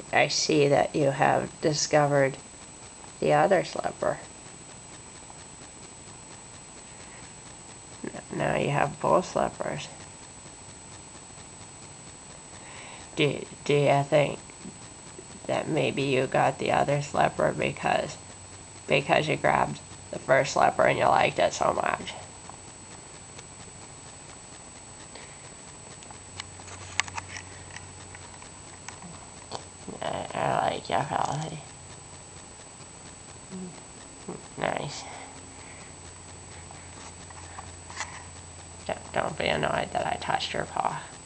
I see that you have discovered the other slipper. Now you have both slippers. Do you think that maybe you got the other slipper because you grabbed the first slipper and you liked it so much? I like your Halsey. Nice. Don't be annoyed that I touched your paw.